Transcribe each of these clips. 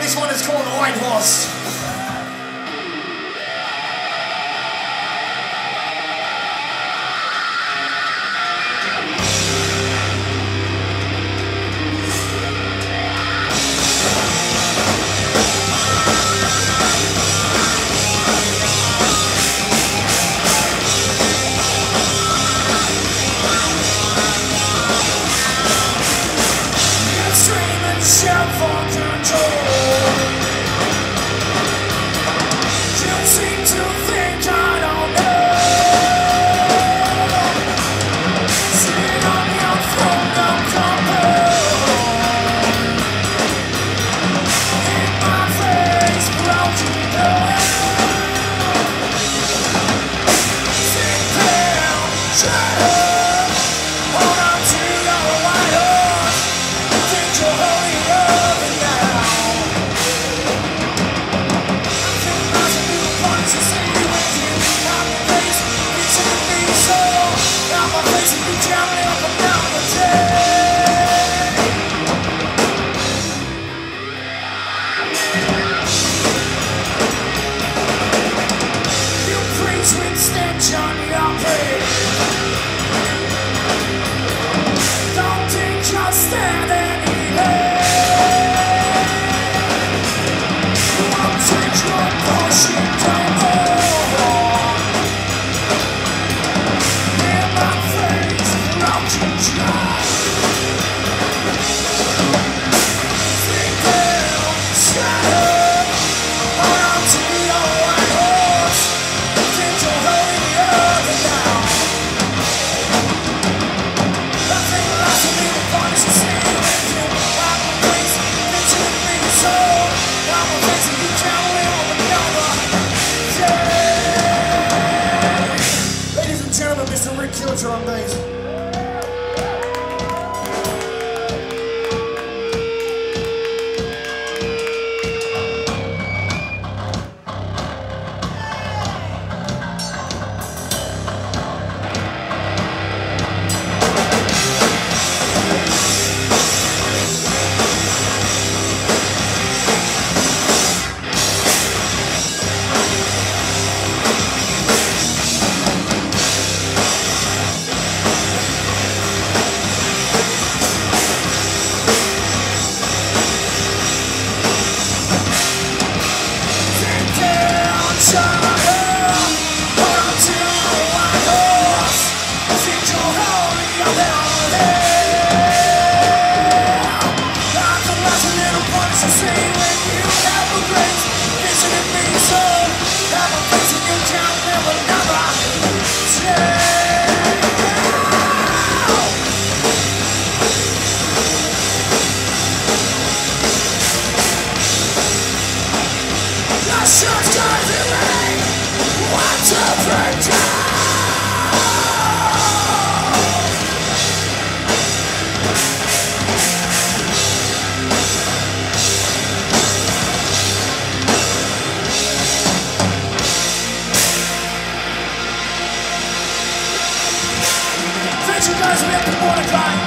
This one is called White Horse. Shout for control. You seem to think I don't know. Sit on your throne of control. In my face, broken down. Sit down, shut up. Hold on to your white horse. Think you're holding. Mr. Rick Kilcher on bass. You guys, we have to more to climb.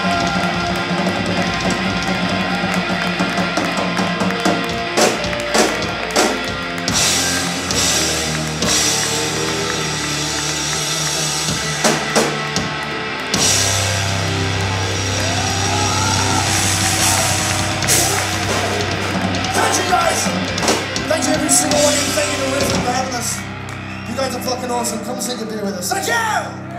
Thank you guys. Thank you every single one of you. Thank you to Rhythm for having us. You guys are fucking awesome. Come sing a beer with us. Thank you.